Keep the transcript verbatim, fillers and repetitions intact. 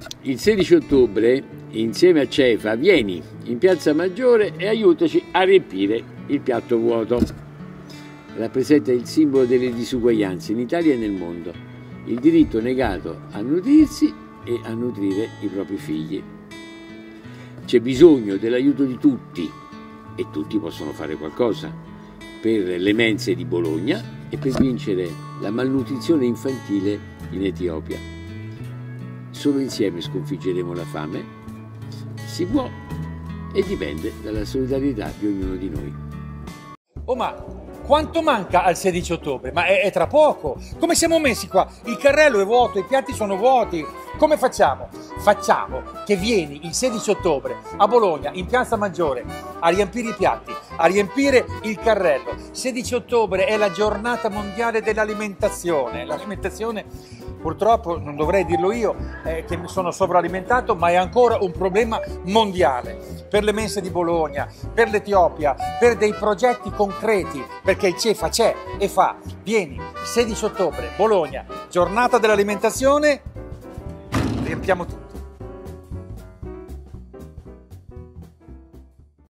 Il sedici ottobre, insieme a Cefa, vieni in Piazza Maggiore e aiutaci a riempire il piatto vuoto. Rappresenta il simbolo delle disuguaglianze in Italia e nel mondo, il diritto negato a nutrirsi e a nutrire i propri figli. C'è bisogno dell'aiuto di tutti, e tutti possono fare qualcosa, per le mense di Bologna e per vincere la malnutrizione infantile in Etiopia. Solo insieme sconfiggeremo la fame. Si può e dipende dalla solidarietà di ognuno di noi. Oh, ma quanto manca al sedici ottobre? Ma è, è tra poco. Come siamo messi qua? Il carrello è vuoto, i piatti sono vuoti. Come facciamo? Facciamo che vieni il sedici ottobre a Bologna, in Piazza Maggiore, a riempire i piatti, a riempire il carrello. sedici ottobre è la giornata mondiale dell'alimentazione. L'alimentazione, purtroppo, non dovrei dirlo io, eh, che mi sono sovralimentato, ma è ancora un problema mondiale. Per le mense di Bologna, per l'Etiopia, per dei progetti concreti, perché il Cefa c'è e fa. Vieni, sedici ottobre, Bologna, giornata dell'alimentazione, riempiamo tutto.